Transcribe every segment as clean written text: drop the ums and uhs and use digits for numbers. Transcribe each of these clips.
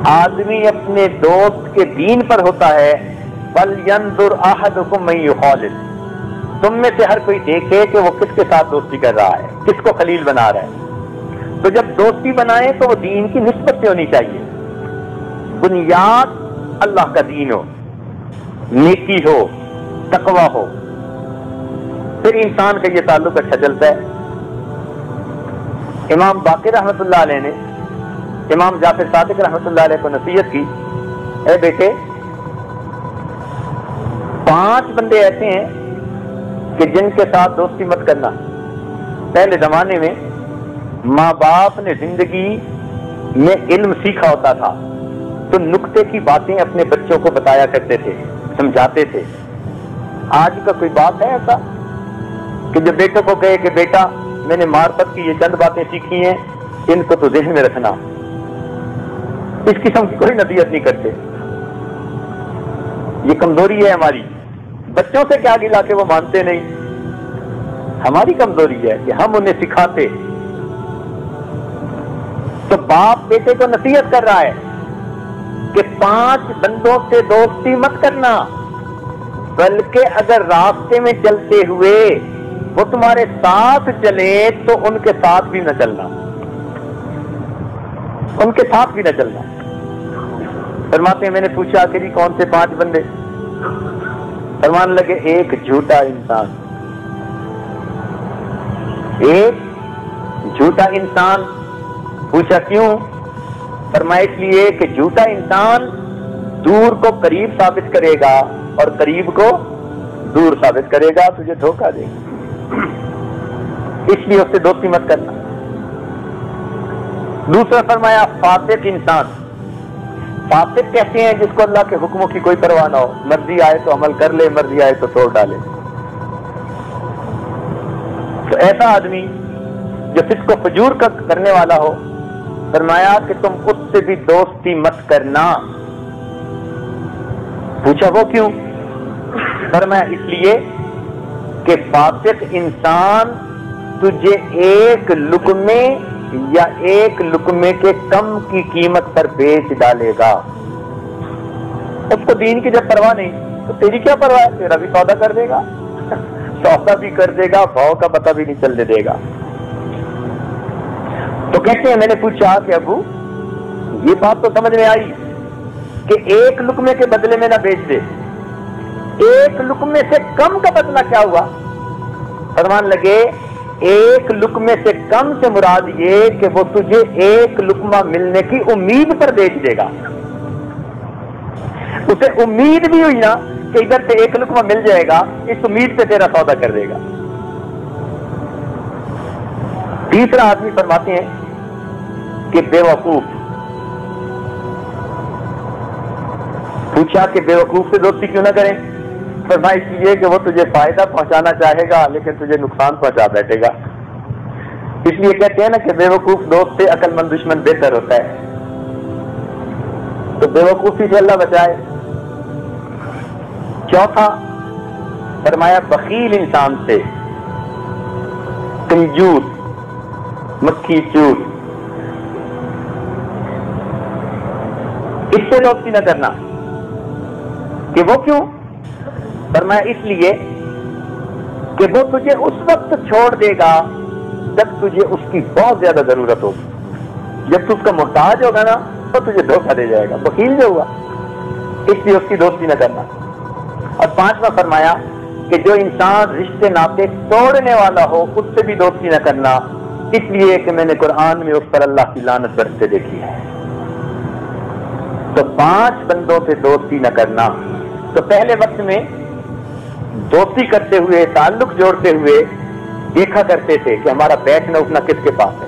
آدمی اپنے دوست کے دین پر ہوتا ہے. فَلْيَنْظُرْ أَحَدُكُمْ مَن يُخَالِلُ، تم میں سے ہر کوئی دیکھے کہ وہ کس کے ساتھ دوستی کر رہا ہے، کس کو خلیل بنا رہا ہے. تو جب دوستی بنائے تو وہ دین کی نسبت سے ہونی چاہیے. بنیاد اللہ کا دین ہو، نیکی ہو، تقوی ہو، پھر انسان کا یہ تعلق اچھا چلتا ہے. امام باقر رحمۃ اللہ علیہ نے امام جعفر صادق رحمۃ اللہ علیہ کو نصیحت کی، اے بیٹے 5 بندے ایسے ہیں کہ جن کے ساتھ دوستی مت کرنا. پہلے زمانے میں ماں باپ نے زندگی میں علم سیکھا ہوتا تھا تو نکتے کی باتیں اپنے بچوں کو بتایا کرتے تھے، سمجھاتے تھے. آج کا کوئی باپ ہے ایسا کہ جو بیٹوں کو کہے کہ بیٹا میں نے معرفت کی یہ چند باتیں سیکھی ہیں، ان کو تو ذہن میں رکھنا؟ اس قسم کی کوئی نصیحت نہیں کرتے. یہ کمزوری ہے ہماری. بچوں سے کیا گلا کہ وہ مانتے نہیں، ہماری کمزوری ہے کہ ہم انہیں سکھاتے. تو باپ بیٹے کو نصیحت کر رہا ہے کہ 5 بندوں سے دوستی مت کرنا، بلکہ اگر راستے میں چلتے ہوئے وہ تمہارے ساتھ چلے تو ان کے ساتھ بھی نہ چلنا، ان کے ساتھ بھی نہ چلنا. فرماتے ہیں میں نے پوچھا کہ جی کون سے 5 بندے؟ فرمان لگے ایک جھوٹا انسان. ایک جھوٹا انسان. پوچھا کیوں؟ فرمایا اس لیے کہ جھوٹا انسان دور کو قریب ثابت کرے گا اور قریب کو دور ثابت کرے گا، تجھے دھوکہ دے گا، اس لیے اس سے دوستی مت کرنا. دوسرا فرمایا فاسق انسان. فاسق کہتے ہیں جس کو اللہ کے حکموں کی کوئی پرواہ نہ ہو، مرضی آئے تو عمل کر لے، مرضی آئے تو توڑ ڈالے. تو ایسا آدمی جو فسق و فجور کا کرنے والا ہو، فرمایا کہ تم اس سے بھی دوستی مت کرنا. پوچھا وہ کیوں؟ فرمایا اس لیے کہ فاسق انسان تجھے ایک لقمے یا ایک لقمے کے کم کی قیمت پر بیچ ڈالے گا. اس کو دین کی جب پرواہ نہیں تو تیری کیا پرواہ ہے؟ تیرا بھی سودا کر دے گا، سودا بھی کر دے گا، بھاؤ کا پتہ بھی نہیں چلنے دے گا. تو کہتے ہیں میں نے پوچھا کہ ابو یہ بات تو سمجھ میں آئی کہ ایک لقمے کے بدلے میں نہ بیچ دے، ایک لقمے سے کم کا بدلہ کیا ہوا؟ فرمان لگے ایک لقمے سے کم سے مراد یہ کہ وہ تجھے ایک لقمہ ملنے کی امید پر بیچ دے گا. اسے امید بھی ہوئی نا کہ ادھر سے ایک لقمہ مل جائے گا، اس امید سے تیرا سودا کر دے گا. تیسرا آدمی فرماتے ہیں کہ بے وقوف. پوچھا کہ بے وقوف سے دوستی کیوں نہ کریں؟ فرمایا اس لیے کہ وہ تجھے فائدہ پہنچانا چاہے گا لیکن تجھے نقصان پہنچا بیٹھے گا. اس لیے کہتے ہیں نا کہ بے وقوف دوست سے عقل مند دشمن بہتر ہوتا ہے. تو بے وقوفی سے اللہ بچائے. چوتھا فرمایا بخیل انسان سے، کنجوس، مکھی چور، اس سے دوستی نہ کرنا. کہ وہ کیوں؟ فرمایا اس لیے کہ وہ تجھے اس وقت چھوڑ دے گا جب تجھے اس کی بہت زیادہ ضرورت ہوگی. جب تو اس کا محتاج ہوگا نا تو تجھے دھوکہ دے جائے گا، بخیل جو ہوا. اس لیے اس کی دوستی نہ کرنا. اور پانچواں فرمایا کہ جو انسان رشتے ناطے توڑنے والا ہو اس سے بھی دوستی نہ کرنا، اس لیے کہ میں نے قرآن میں اس پر اللہ کی لعنت برستے دیکھی ہے. تو 5 بندوں سے دوستی نہ کرنا. تو پہلے وقت میں دوستی کرتے ہوئے، تعلق جوڑتے ہوئے دیکھا کرتے تھے کہ ہمارا بیٹھنا اٹھنا کس کے پاس ہے.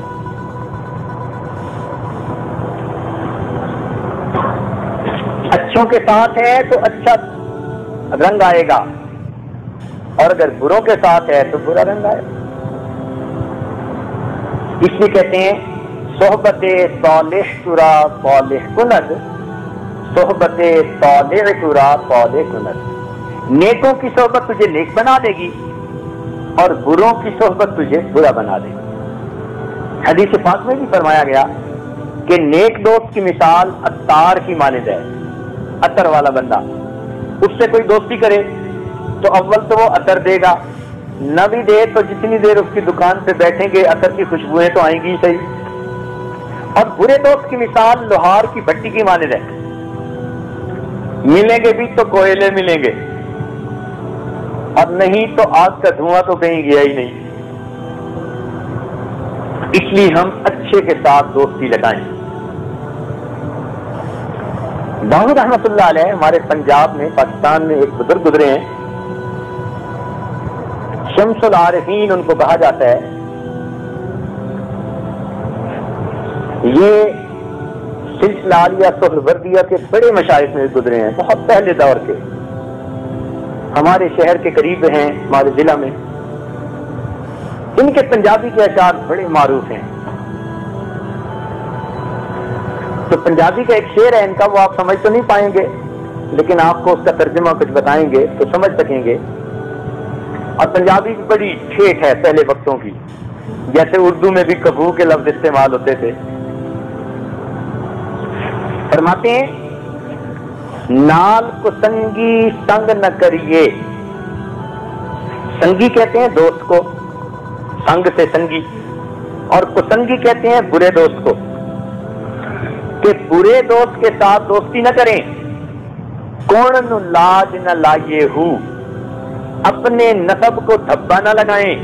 اچھوں کے ساتھ ہے تو اچھا رنگ آئے گا، اور اگر بروں کے ساتھ ہے تو برا رنگ آئے گا. اس لیے کہتے ہیں صحبت صالح ترا صالح کند، صحبت صالح ترا صالح کند. نیکوں کی صحبت تجھے نیک بنا دے گی اور بروں کی صحبت تجھے برا بنا دے گی. حدیث پاک میں بھی فرمایا گیا کہ نیک دوست کی مثال عطار کی مانند ہے. عطر والا بندہ اس سے کوئی دوستی کرے تو اول تو وہ عطر دے گا، نہ بھی دے تو جتنی دیر اس کی دکان پہ بیٹھیں گے عطر کی خوشبوئیں تو آئیں گی صحیح. اور برے دوست کی مثال لوہار کی بھٹی کی مانند ہے. ملیں گے بھی تو کوئلے ملیں گے اور نہیں تو آگ کا دھواں تو کہیں گیا ہی نہیں. اس لیے ہم اچھے کے ساتھ دوستی لگائیں. داؤد رحمۃ اللہ علیہ ہمارے پنجاب میں پاکستان میں ایک بزرگ گزرے ہیں، شمس العارفین ان کو کہا جاتا ہے. یہ سلسلہ عالیہ سہروردیہ کے بڑے مشائخ میں گزرے ہیں، بہت پہلے دور کے. ہمارے شہر کے قریب ہیں، ہمارے ضلع میں. ان کے پنجابی کے اشعار بڑے معروف ہیں. تو پنجابی کا ایک شعر ہے ان کا، وہ آپ سمجھ تو نہیں پائیں گے لیکن آپ کو اس کا ترجمہ کچھ بتائیں گے تو سمجھ سکیں گے. اور پنجابی بھی بڑی ٹھیٹھ ہے پہلے وقتوں کی، جیسے اردو میں بھی کبو کے لفظ استعمال ہوتے تھے. فرماتے ہیں نال کو سنگی سنگ نہ کریے. سنگی کہتے ہیں دوست کو، سنگ سے سنگی، اور کسنگی کہتے ہیں برے دوست کو، کہ برے دوست کے ساتھ دوستی نہ کریں. کون نو لاج نہ لائیے ہو، اپنے نسب کو دھبا نہ لگائیں.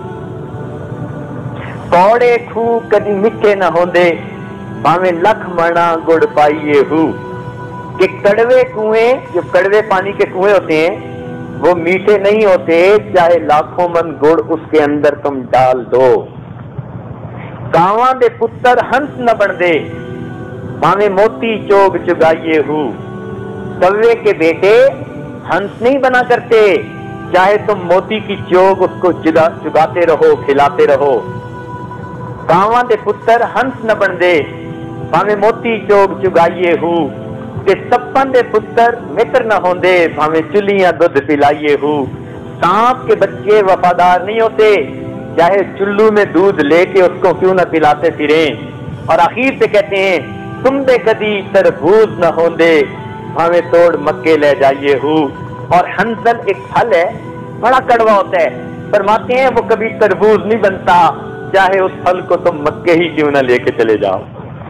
کوڑے کھو کدی میٹھے نہ ہوندے، باویں لکھ منا گڑ پائیے ہو. کہ کڑوے کنویں، جو کڑوے پانی کے کنویں ہوتے ہیں وہ میٹھے نہیں ہوتے چاہے لاکھوں من گڑ اس کے اندر تم ڈال دو. کاواں دے پتر ہنس نہ بن دے، باویں موتی چوگ چگائیے ہو. کوے کے بیٹے ہنس نہیں بنا کرتے چاہے تم موتی کی چوگ اس کو چگاتے رہو، کھلاتے رہو. کاواں دے پتر ہنس نہ بن دے، باویں موتی چوگ چگائیے ہو. کہ سپن دے پتر متر نہ ہوندے، بھاویں چلیاں دودھ پلائیے ہو. سانپ کے بچے وفادار نہیں ہوتے چاہے چلو میں دودھ لے کے اس کو کیوں نہ پلاتے پھریں. اور آخر سے کہتے ہیں تم دے کدی تربوز نہ ہوندے، بھاویں توڑ مکے لے جائیے ہو. اور حنظل ایک پھل ہے بڑا کڑوا ہوتا ہے، فرماتے ہیں وہ کبھی تربوز نہیں بنتا چاہے اس پھل کو تم مکے ہی کیوں نہ لے کے چلے جاؤ.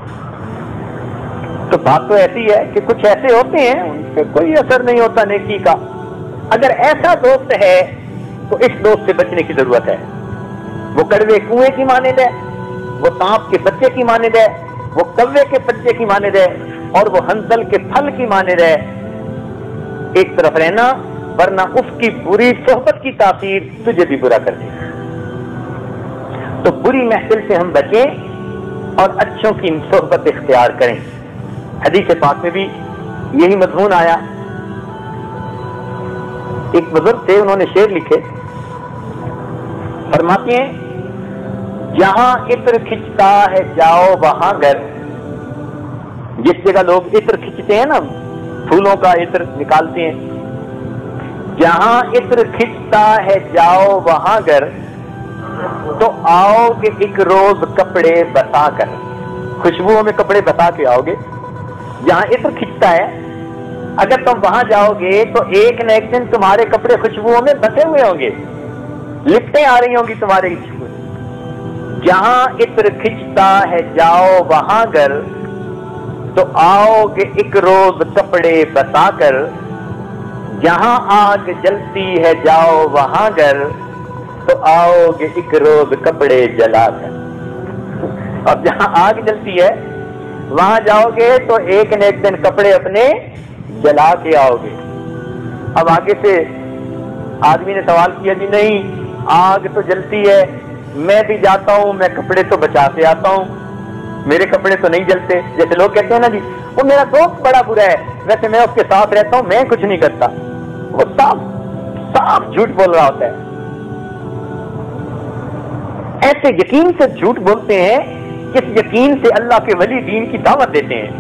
تو بات تو ایسی ہے کہ کچھ ایسے ہوتے ہیں ان سے کوئی اثر نہیں ہوتا نیکی کا. اگر ایسا دوست ہے تو اس دوست سے بچنے کی ضرورت ہے. وہ کڑوے کنویں کی مانند ہے، وہ سانپ کے بچے کی مانند ہے، وہ کوے کے بچے کی مانند ہے، اور وہ حنظل کے پھل کی مانند ہے. ایک طرف رہنا ورنہ اس کی بری صحبت کی تاثیر تجھے بھی برا کر دے. تو بری محفل سے ہم بچیں اور اچھوں کی صحبت اختیار کریں. حدیث پاک میں بھی یہی مضمون آیا. ایک بزرگ تھے، انہوں نے شعر لکھے، فرماتے ہیں جہاں عطر کھچتا ہے جاؤ وہاں گر. جس جگہ لوگ عطر کھچتے ہیں نا، پھولوں کا عطر نکالتے ہیں، جہاں عطر کھچتا ہے جاؤ وہاں گر، تو آؤ گے ایک روز کپڑے بسا کر. خوشبوؤں میں کپڑے بسا کے آؤ گے. جہاں عطر کھچتا ہے اگر تم وہاں جاؤ گے تو ایک نہ ایک دن تمہارے کپڑے خوشبوؤں میں بسے ہوئے ہوں گے، لپٹیں آ رہی ہوں گی تمہارے. جہاں عطر کھچتا ہے جاؤ وہاں گر، تو آؤ گے ایک روز کپڑے بسا کر. جہاں آگ جلتی ہے جاؤ وہاں گر، تو آؤ گے ایک روز کپڑے جلا کر. اب جہاں آگ جلتی ہے وہاں جاؤ گے تو ایک نہ ایک دن کپڑے اپنے جلا کے آؤ گے. اب آگے سے آدمی نے سوال کیا جی نہیں آگ تو جلتی ہے، میں بھی جاتا ہوں، میں کپڑے تو بچا کے آتا ہوں، میرے کپڑے تو نہیں جلتے. جیسے لوگ کہتے ہیں نا جی وہ میرا دوست بڑا برا ہے، ویسے میں اس کے ساتھ رہتا ہوں، میں کچھ نہیں کرتا. وہ صاف جھوٹ بول رہا ہوتا ہے. ایسے یقین سے جھوٹ بولتے ہیں جس یقین سے اللہ کے ولی دین کی دعوت دیتے ہیں.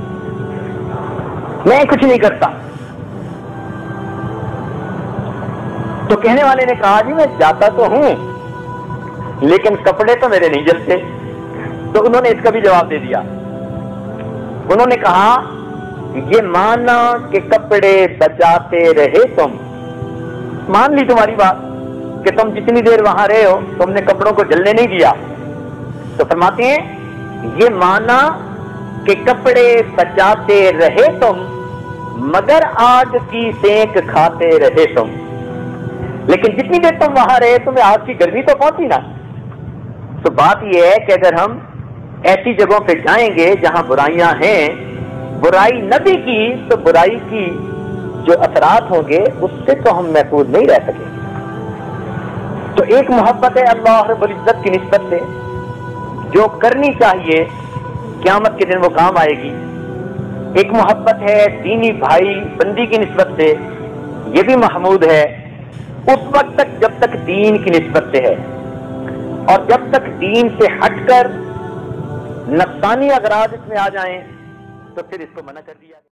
میں کچھ نہیں کرتا. تو کہنے والے نے کہا جی میں جاتا تو ہوں لیکن کپڑے تو میرے نہیں جلتے. تو انہوں نے اس کا بھی جواب دے دیا انہوں نے کہا یہ مانا کہ کپڑے بچاتے رہے تم، مان لی تمہاری بات کہ تم جتنی دیر وہاں رہے ہو تم نے کپڑوں کو جلنے نہیں دیا، تو فرماتے ہیں یہ مانا کہ کپڑے بچاتے رہے تم مگر آگ کی سینک کھاتے رہے تم، لیکن جتنی دیر تم وہاں رہے تمہیں آگ کی گرمی تو پہنچی نا۔ تو بات یہ ہے کہ اگر ہم ایسی جگہوں پہ جائیں گے جہاں برائیاں ہیں، برائی نہ بھی کی تو برائی کی جو اثرات ہوں گے اس سے تو ہم محفوظ نہیں رہ سکیں گے۔ تو ایک محبت ہے اللہ رب العزت کی نسبت سے جو کرنی چاہیے، قیامت کے دن وہ کام آئے گی۔ ایک محبت ہے دینی بھائی بندی کی نسبت سے، یہ بھی محمود ہے اس وقت تک جب تک دین کی نسبت سے ہے، اور جب تک دین سے ہٹ کر نفسانی اغراض اس میں آ جائیں تو پھر اس کو منع کر دیا۔